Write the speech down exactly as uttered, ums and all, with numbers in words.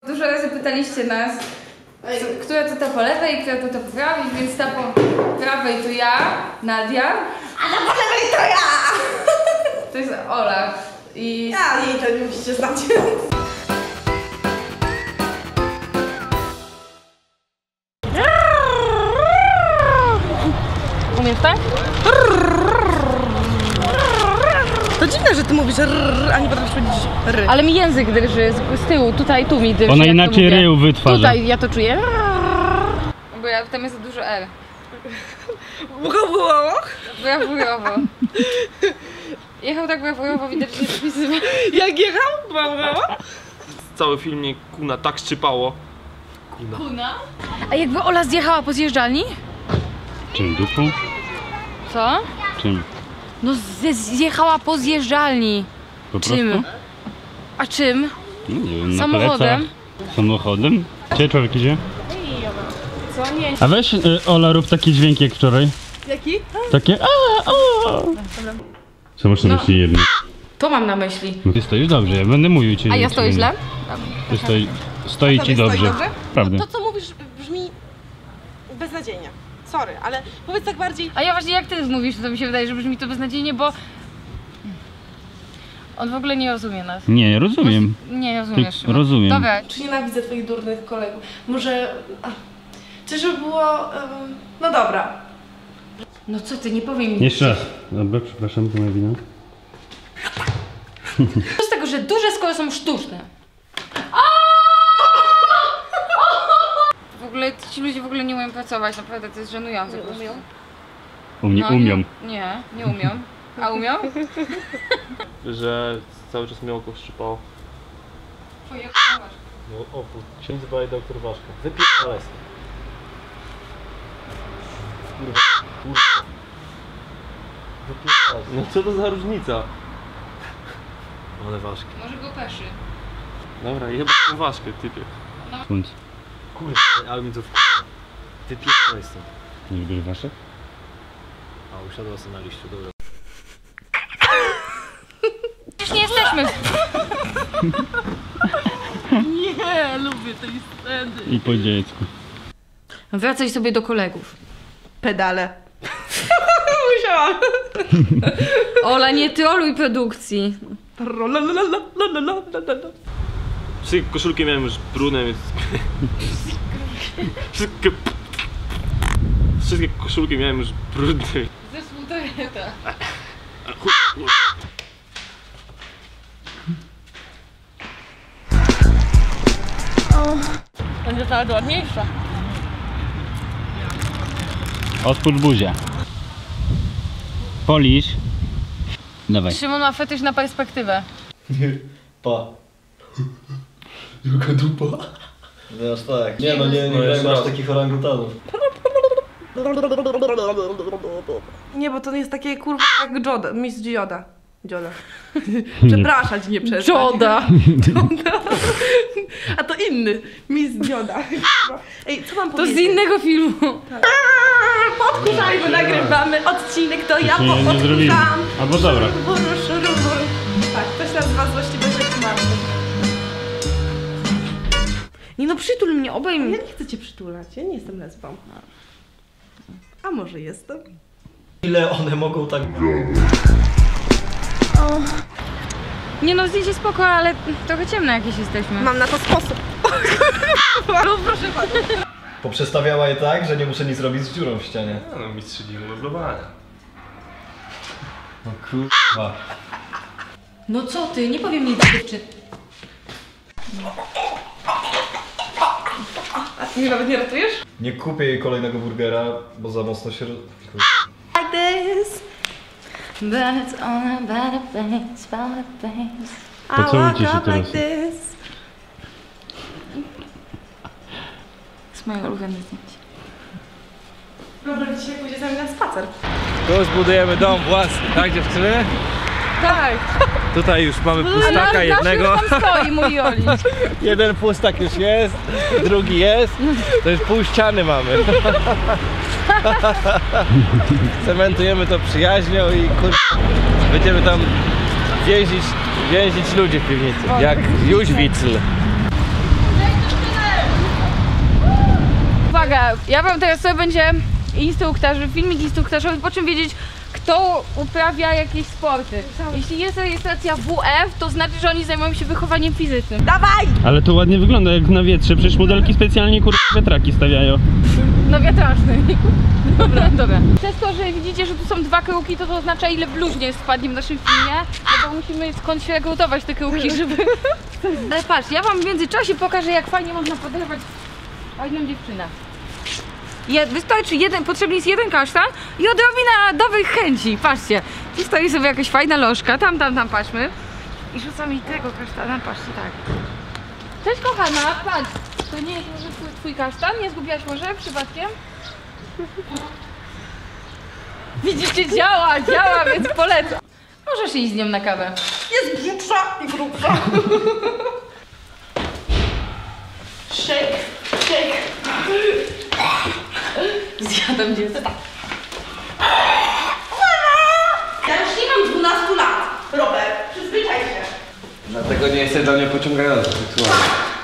Dużo razy pytaliście nas, co, która to ta po lewej, która to ta po prawej, więc ta po prawej to ja, Nadia. A ta po lewej to ja! To jest Ola. I... Ja, jej to nie musicie znać. Umiesz tak? To dziwne, że ty mówisz rrr, a nie potrafisz powiedzieć ry. Ale mi język drży z, z tyłu, tutaj, tu mi drży. Ona inaczej rył wytwarza. Tutaj ja to czuję. Bo ja, tam jest za dużo R. Buchowo? Brawurowo. Jechał tak brawurowo, widać, że spisywa. Jak jechał? Brawo? Cały film mnie kuna tak szczypało. Kuna. Kuna? A jakby Ola zjechała po zjeżdżalni? Czym, dupą? Co? Czym? No zjechała po zjeżdżalni. Po Czym? prostu? A czym? No, nie wiem, na Samochodem? plecach. Samochodem? Gdzie człowiek idzie? Co? Nie. A weź y, Ola, rób taki dźwięk jak wczoraj. Jaki? Takie a, a. Co masz na No. myśli jedno? To mam na myśli. No ty stoisz dobrze, ja będę mówił ci. A ja czy stoję nie. źle? Ty stoi, stoi ci Tobie dobrze. stoi dobrze? Prawda. To co mówisz brzmi beznadziejnie. Sorry, ale powiedz tak bardziej. A ja właśnie jak ty mówisz, to mi się wydaje, że brzmi to beznadziejnie, bo on w ogóle nie rozumie nas. Nie, rozumiem. Nie rozumiesz. Ty, rozumiem. Dobra. Czy nienawidzę twoich durnych kolegów? Może... A, czy żeby było... Um, no dobra. No co ty, nie powiem mi. Jeszcze raz. Dobra, przepraszam, to moja wina. Co z tego, że duże skóry są sztuczne? W ogóle ci ludzie w ogóle nie umieją pracować, naprawdę to jest żenujące. Nie umieją? U mnie No, umią. Nie, nie, nie umią. A umią? Że cały czas mnie oko szczypało. Twoje No opu. Ksiądz baj doktor Waszka. Wypierdalaj stąd. Kurwa. Kurwa. Wypierdalaj. No co to za różnica? Ale Waszki. Może go peszy. Dobra, jeba tą Waszkę, typie. Słońce. Kurwa, ale mi to wkurwa. Wypierdalaj stąd. Nie lubisz waszych? A usiadła sobie na liściu, dobra. Przecież nie jesteśmy. Nie, lubię tej sceny. I po dziecku. Wracaj sobie do kolegów. Pedale. Musiałam. Ola, nie troluj produkcji. Wszystkie koszulki miałem już brudne, więc... Wszystkie... Wszystkie koszulki miałem już brudne. Zespół Toyota. Będzie nawet ładniejsza. Otwórz buzię. Polisz. Dawaj. Szymon ma fetysz na perspektywę. Pa. Jaka dupa. No aż tak. Nie no, nie, nie, nie masz takich orangutanów. Nie, bo to jest takie kurwa jak Joda, Miss Joda. Joda. Przepraszać, nie przestać. Joda. Joda. A to inny. Miss Joda. Ej, co mam To powiedzieć? z innego filmu. Podkurzajmy, nagrywamy odcinek, to ja To się nie zrobimy. podkurzam. Albo dobra. Tak, to się nazywa złośliwe rzeczy martwe. Nie no, przytul mnie, obejmij. Ja nie chcę cię przytulać, ja nie jestem lesbą. A może jestem? Ile one mogą tak... Nie no, zdjęcie spoko, ale trochę ciemne jakieś jesteśmy. Mam na to sposób. No proszę pana. Poprzestawiała je tak, że nie muszę nic robić z dziurą w ścianie. No, mistrzyni umeblowania. No kurwa. No co ty, nie powiem nic dziewczyn. Mnie nawet nie ratujesz? Nie kupię jej kolejnego burgera, bo za mocno się... Like this. But it's all about the face, about the face. I walk Pocałujcie się up like teraz. this. To jest moje ulubione zdjęcie. Dobra, dzisiaj pójdzie z nami na spacer. Tu zbudujemy dom własny, tak dziewczyny? Tak. Tutaj już mamy A pustaka nasz jednego. już tam stoi, mój Oli. Jeden pustak już jest, drugi jest. To już pół ściany mamy. Cementujemy to przyjaźnią i kur... będziemy tam więzić, więzić ludzi w piwnicy. Jak Jóźwicl. Dobra, ja wam teraz sobie będzie instruktaż, filmik instruktażowy, po czym wiedzieć, kto uprawia jakieś sporty. Jeśli jest rejestracja W F, to znaczy, że oni zajmują się wychowaniem fizycznym. Dawaj! Ale to ładnie wygląda jak na wietrze, przecież modelki specjalnie kur... wiatraki stawiają. No wiatraczny. Dobra, dobra. Przez to, że widzicie, że tu są dwa kruki, to to oznacza, ile bluźnie spadnie w naszym filmie, no bo musimy skąd się rekrutować te kruki, żeby... Ale patrz, ja wam w międzyczasie pokażę, jak fajnie można poderwać fajną dziewczynę. Je, wystarczy jeden, potrzebny jest jeden kasztan i odrobina dobrych chęci. Patrzcie, tu stoi sobie jakaś fajna lożka, tam, tam, tam, patrzmy. I rzucam jej tego kasztana, patrzcie, tak. Cześć kochana, patrz, to nie jest może twój, twój kasztan? Nie zgubiłaś może przypadkiem? Widzicie, działa, działa, więc polecam. Możesz iść z nią na kawę. Jest brzudsza i grubsza. Shake, shake. Zjadam dziecko. Ja już nie mam dwunastu lat, Robert. Przyzwyczaj się. Dlatego nie jesteś dla mnie pociągający seksualnie.